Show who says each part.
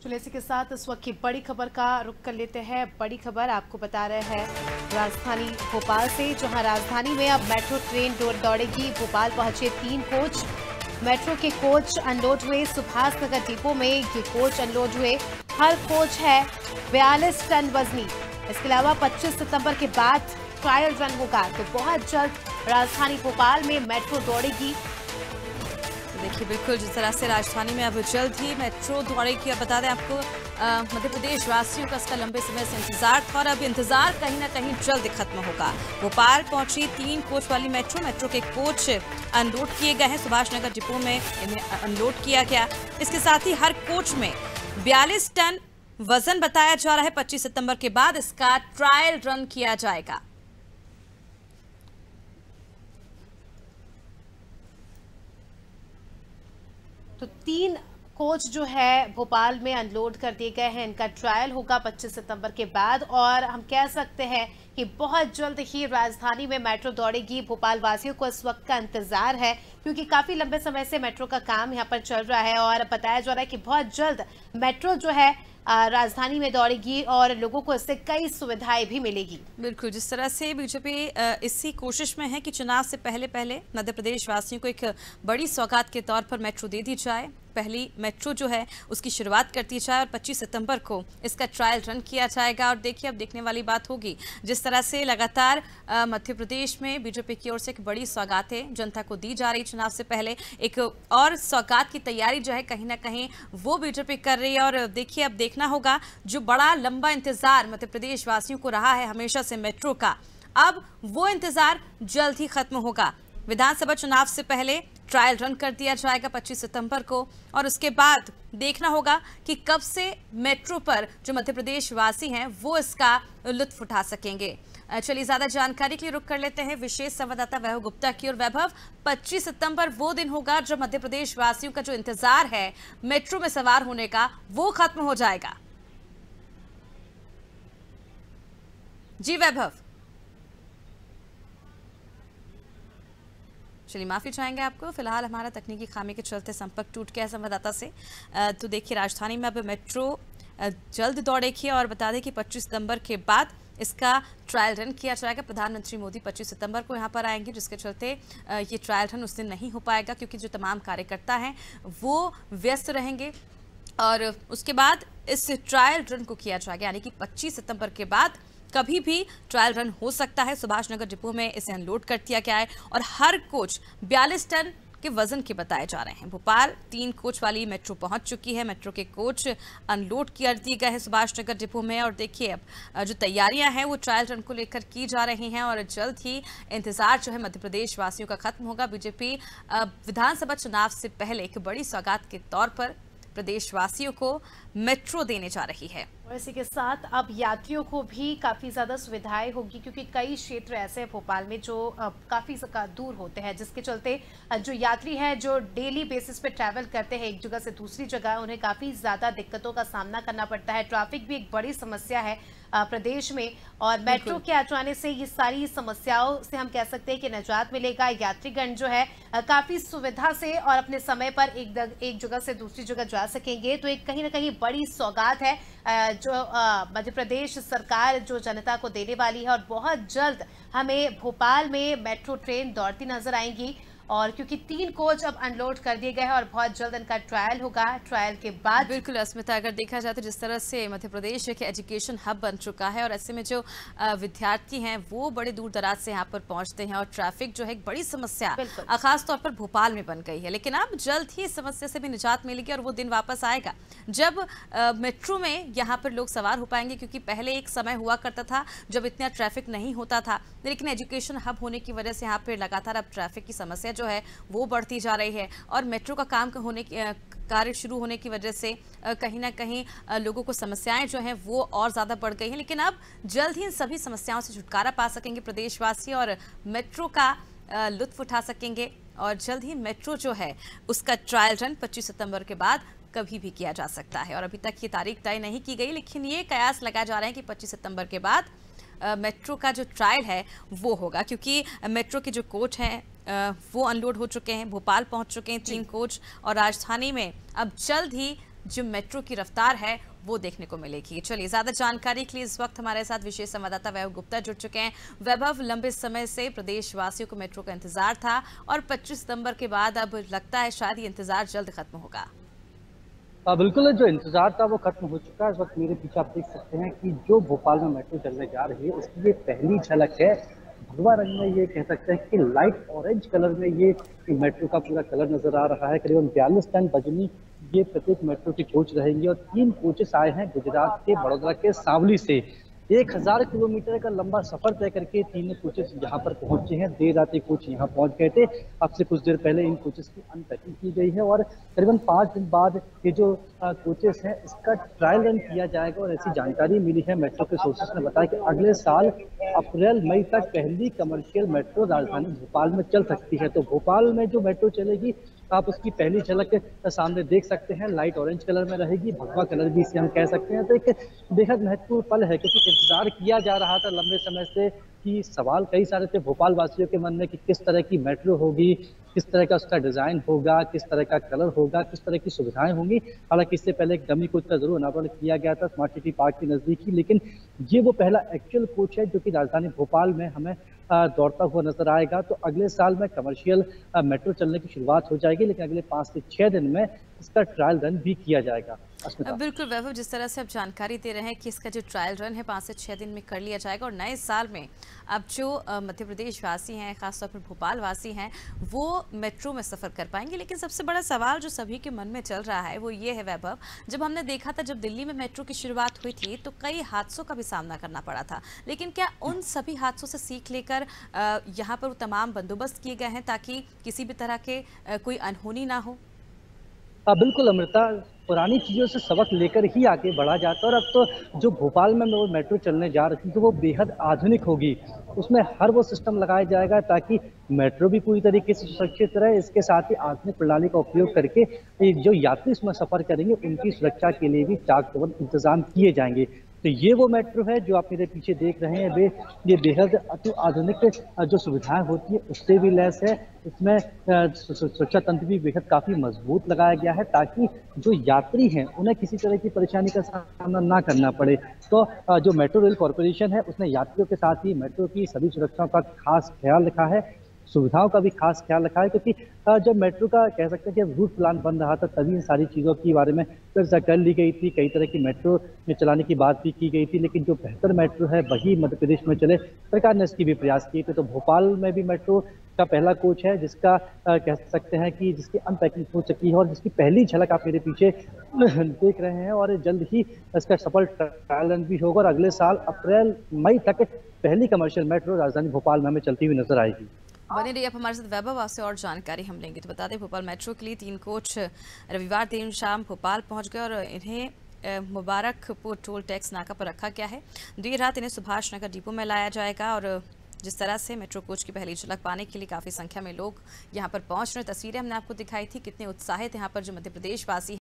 Speaker 1: चलिए इसी के साथ इस वक्त की बड़ी खबर का रुख कर लेते हैं। बड़ी खबर आपको बता रहे हैं राजधानी भोपाल से, जहां राजधानी में अब मेट्रो ट्रेन दौड़ेगी। भोपाल पहुंचे 3 कोच। मेट्रो के कोच अनलोड हुए सुभाष नगर डिपो में। ये कोच अनलोड हुए। हर कोच है 42 टन वजनी। इसके अलावा 25 सितंबर के बाद ट्रायल रन होगा, तो बहुत जल्द राजधानी भोपाल में मेट्रो दौड़ेगी।
Speaker 2: देखिए बिल्कुल जिस तरह से राजधानी में अब जल्द ही मेट्रो दौड़ेगी। अब बता दें आपको मध्य प्रदेश वासियों का इसका लंबे समय से इंतजार था और अब इंतजार कहीं ना कहीं जल्द खत्म होगा। भोपाल पहुंची 3 कोच वाली मेट्रो के कोच अनलोड किए गए हैं। सुभाष नगर डिपो में इन्हें अनलोड किया गया। इसके साथ ही हर कोच में 42 टन वजन बताया जा रहा है। 25 सितंबर के बाद इसका ट्रायल रन किया जाएगा।
Speaker 1: तो 3 कोच जो है भोपाल में अनलोड कर दिए गए हैं। इनका ट्रायल होगा 25 सितंबर के बाद और हम कह सकते हैं कि बहुत जल्द ही राजधानी में मेट्रो दौड़ेगी। भोपाल वासियों को इस वक्त का इंतजार है, क्योंकि काफी लंबे समय से मेट्रो का काम यहां पर चल रहा है और बताया जा रहा है कि बहुत जल्द मेट्रो जो है राजधानी में दौड़ेगी और लोगों को इससे कई सुविधाएं भी मिलेगी।
Speaker 2: बिल्कुल जिस तरह से बीजेपी इसी कोशिश में है कि चुनाव से पहले मध्य प्रदेश वासियों को एक बड़ी सौगात के तौर पर मेट्रो दे दी जाए। पहली मेट्रो जो है उसकी शुरुआत करती जाए और 25 सितंबर को इसका ट्रायल रन किया जाएगा। और देखिए अब देखने वाली बात होगी जिस तरह से लगातार मध्य प्रदेश में बीजेपी की ओर से एक बड़ी सौगातें जनता को दी जा रही। चुनाव से पहले एक और सौगात की तैयारी जो है कहीं ना कहीं वो बीजेपी कर रही है। और देखिए अब देखना होगा जो बड़ा लंबा इंतजार मध्य प्रदेश वासियों को रहा है हमेशा से मेट्रो का, अब वो इंतजार जल्द ही खत्म होगा। विधानसभा चुनाव से पहले ट्रायल रन कर दिया जाएगा 25 सितंबर को और उसके बाद देखना होगा कि कब से मेट्रो पर जो मध्य प्रदेश वासी हैं वो इसका लुत्फ उठा सकेंगे। चलिए ज्यादा जानकारी के लिए रुक कर लेते हैं विशेष संवाददाता वैभव गुप्ता की ओर। वैभव, 25 सितंबर वो दिन होगा जब मध्य प्रदेश वासियों का जो इंतजार है मेट्रो में सवार होने का वो खत्म हो जाएगा। जी वैभव। चलिए माफी चाहेंगे आपको, फिलहाल हमारा तकनीकी खामी के चलते संपर्क टूट गया संवाददाता से। तो देखिए राजधानी में अब मेट्रो जल्द दौड़ेगी और बता दें कि 25 सितंबर के बाद इसका ट्रायल रन किया जाएगा। प्रधानमंत्री मोदी 25 सितंबर को यहां पर आएंगे, जिसके चलते ये ट्रायल रन उस दिन नहीं हो पाएगा क्योंकि जो तमाम कार्यकर्ता हैं वो व्यस्त रहेंगे और उसके बाद इस ट्रायल रन को किया जाएगा। यानी कि 25 सितंबर के बाद कभी भी ट्रायल रन हो सकता है। सुभाष नगर डिपो में इसे अनलोड कर दिया गया है और हर कोच 42 टन के वजन के बताए जा रहे हैं। भोपाल 3 कोच वाली मेट्रो पहुंच चुकी है। मेट्रो के कोच अनलोड कर दिए गए हैं सुभाष नगर डिपो में और देखिए अब जो तैयारियां हैं वो ट्रायल रन को लेकर की जा रही हैं और जल्द ही इंतजार जो है मध्य प्रदेश वासियों का खत्म होगा। बीजेपी विधानसभा चुनाव से पहले एक बड़ी सौगात के तौर पर प्रदेशवासियों को मेट्रो देने जा रही है।
Speaker 1: और इसी के साथ अब यात्रियों को भी काफ़ी ज़्यादा सुविधाएं होगी, क्योंकि कई क्षेत्र ऐसे हैं भोपाल में जो काफ़ी दूर होते हैं, जिसके चलते जो यात्री हैं जो डेली बेसिस पे ट्रैवल करते हैं एक जगह से दूसरी जगह, उन्हें काफ़ी ज़्यादा दिक्कतों का सामना करना पड़ता है। ट्रैफिक भी एक बड़ी समस्या है प्रदेश में और मेट्रो के आ जाने से ये सारी समस्याओं से हम कह सकते हैं कि निजात मिलेगा। यात्रीगण जो है काफ़ी सुविधा से और अपने समय पर एक जगह से दूसरी जगह जा सकेंगे। तो एक कहीं ना कहीं बड़ी सौगात है जो मध्य प्रदेश सरकार जो जनता को देने वाली है और बहुत जल्द हमें भोपाल में मेट्रो ट्रेन दौड़ती नजर आएंगी। और क्योंकि 3 कोच अब अनलोड कर दिए गए हैं और बहुत जल्द इनका ट्रायल होगा। ट्रायल के बाद
Speaker 2: बिल्कुल अस्मिता, अगर देखा जाए तो जिस तरह से मध्य प्रदेश एक एजुकेशन हब बन चुका है और ऐसे में जो विद्यार्थी हैं वो बड़े दूर दराज से यहाँ पर पहुंचते हैं और ट्रैफिक जो है एक बड़ी समस्या खास तौर पर भोपाल में बन गई है। लेकिन अब जल्द ही इस समस्या से भी निजात मिलेगी और वो दिन वापस आएगा जब मेट्रो में यहाँ पर लोग सवार हो पाएंगे, क्योंकि पहले एक समय हुआ करता था जब इतना ट्रैफिक नहीं होता था, लेकिन एजुकेशन हब होने की वजह से यहाँ पर लगातार अब ट्रैफिक की समस्या जो है वो बढ़ती जा रही है और मेट्रो का काम होने कार्य शुरू होने की वजह से कहीं ना कहीं लोगों को समस्याएं जो हैं वो और ज़्यादा बढ़ गई हैं। लेकिन अब जल्द ही इन सभी समस्याओं से छुटकारा पा सकेंगे प्रदेशवासी और मेट्रो का लुत्फ उठा सकेंगे और जल्द ही मेट्रो जो है उसका ट्रायल रन 25 सितंबर के बाद कभी भी किया जा सकता है। और अभी तक ये तारीख तय नहीं की गई, लेकिन ये कयास लगाए जा रहे हैं कि 25 सितंबर के बाद मेट्रो का जो ट्रायल है वो होगा, क्योंकि मेट्रो के जो कोच हैं वो अनलोड हो चुके हैं, भोपाल पहुंच चुके हैं 3 कोच और राजधानी में अब जल्द ही जो मेट्रो की रफ्तार है वो देखने को मिलेगी। चलिए, ज्यादा जानकारी के लिए इस वक्त हमारे साथ विशेष संवाददाता वैभव गुप्ता जुड़ चुके हैं। वैभव, लंबे समय से प्रदेशवासियों को मेट्रो का इंतजार था और 25 सितंबर के बाद अब लगता है शायद ये इंतजार जल्द खत्म होगा।
Speaker 3: बिल्कुल, जो इंतजार था वो खत्म हो चुका है। इस वक्त मेरे पीछे आप देख सकते हैं कि जो भोपाल में मेट्रो चलने जा रही है उसकी ये पहली झलक है। भगवा रंग में ये कह सकते हैं कि लाइट ऑरेंज कलर में ये मेट्रो का पूरा कलर नजर आ रहा है। करीबन 42 टन वजनी ये प्रत्येक मेट्रो की कोच रहेंगी और 3 कोचेस आए हैं गुजरात के बड़ौदा के सांवली से। 1000 किलोमीटर का लंबा सफर तय करके तीनों कोचेस यहाँ पर पहुंचे हैं। देर रात ये कोच यहाँ पहुंच गए थे। अब से कुछ देर पहले इन कोचेस की अनपैकिंग की गई है और करीबन 5 दिन बाद ये जो कोचेस हैं इसका ट्रायल रन किया जाएगा। और ऐसी जानकारी मिली है, मेट्रो के सोर्सेस ने बताया कि अगले साल अप्रैल मई तक पहली कमर्शियल मेट्रो राजधानी भोपाल में चल सकती है। तो भोपाल में जो मेट्रो चलेगी आप उसकी पहली झलक सामने देख सकते हैं। लाइट ऑरेंज कलर में रहेगी, भगवा कलर भी इसे हम कह सकते हैं। तो एक बेहद महत्वपूर्ण पल है क्योंकि इंतजार किया जा रहा था लंबे समय से कि सवाल कई सारे थे भोपाल वासियों के मन में कि किस तरह की मेट्रो होगी, किस तरह का उसका डिजाइन होगा, किस तरह का कलर होगा, किस तरह की सुविधाएं होंगी। हालांकि इससे पहले एक डमी कोच का जरूर अनावरण किया गया था स्मार्ट सिटी पार्क के नजदीक ही, लेकिन ये वो पहला एक्चुअल कोच है जो कि राजधानी भोपाल में हमें दौड़ता हुआ नजर आएगा। तो अगले साल में कमर्शियल मेट्रो चलने की शुरुआत हो जाएगी, लेकिन अगले 5 से 6 दिन में इसका ट्रायल रन भी किया जाएगा।
Speaker 2: बिल्कुल वैभव, जिस तरह से आप जानकारी दे रहे हैं कि इसका जो ट्रायल रन है 5 से 6 दिन में कर लिया जाएगा और नए साल में अब जो मध्य प्रदेश वासी हैं, खासतौर पर भोपाल वासी हैं, वो मेट्रो में सफ़र कर पाएंगे। लेकिन सबसे बड़ा सवाल जो सभी के मन में चल रहा है वो ये है वैभव, जब हमने देखा था जब दिल्ली में मेट्रो की शुरुआत हुई थी तो कई हादसों का भी सामना करना पड़ा था, लेकिन क्या उन सभी हादसों से सीख लेकर यहाँ पर तमाम बंदोबस्त किए गए हैं ताकि किसी भी तरह के कोई अनहोनी ना हो?
Speaker 3: बिल्कुल अमृता, पुरानी चीज़ों से सबक लेकर ही आगे बढ़ा जाता है। और अब तो जो भोपाल में वो मेट्रो चलने जा रही थी तो वो बेहद आधुनिक होगी। उसमें हर वो सिस्टम लगाया जाएगा ताकि मेट्रो भी पूरी तरीके से सुरक्षित रहे। इसके साथ ही आधुनिक प्रणाली का उपयोग करके जो यात्री इसमें सफर करेंगे उनकी सुरक्षा के लिए भी चाक चौबंद इंतजाम किए जाएंगे। तो ये वो मेट्रो है जो आप मेरे पीछे देख रहे हैं, ये बेहद अति आधुनिक जो सुविधाएं होती है उससे भी लैस है। इसमें सुरक्षा तंत्र भी बेहद काफी मजबूत लगाया गया है ताकि जो यात्री हैं उन्हें किसी तरह की परेशानी का सामना ना करना पड़े। तो जो मेट्रो रेल कॉरपोरेशन है उसने यात्रियों के साथ ही मेट्रो की सभी सुरक्षाओं का खास ख्याल रखा है, सुविधाओं का भी खास ख्याल रखा है। क्योंकि जब मेट्रो का कह सकते हैं कि रूट प्लान बन रहा था तभी इन सारी चीज़ों के बारे में चर्चा कर ली गई थी। कई तरह की मेट्रो में चलाने की बात भी की गई थी, लेकिन जो बेहतर मेट्रो है वही मध्य प्रदेश में चले, सरकार ने इसकी भी प्रयास किए थे। तो भोपाल में भी मेट्रो का पहला कोच है जिसका कह सकते हैं कि जिसकी अनपैकिंग हो चुकी है और जिसकी पहली झलक आप मेरे पीछे देख रहे हैं। और जल्द ही इसका सफल ट्रायल रन भी होगा और अगले साल अप्रैल मई तक पहली कमर्शियल मेट्रो राजधानी भोपाल में हमें चलती हुई नजर आएगी।
Speaker 2: बने रहिए आप हमारे साथ वैभव, आपसे और जानकारी हम लेंगे। तो बता दें भोपाल मेट्रो के लिए 3 कोच रविवार देर शाम भोपाल पहुंच गए और इन्हें मुबारकपुर टोल टैक्स नाका पर रखा गया है। देर रात इन्हें सुभाष नगर डिपो में लाया जाएगा और जिस तरह से मेट्रो कोच की पहली झलक पाने के लिए काफ़ी संख्या में लोग यहाँ पर पहुँच रहे हैं। तस्वीरें हमने आपको दिखाई थी, कितने उत्साहित यहाँ पर जो मध्य प्रदेश वासी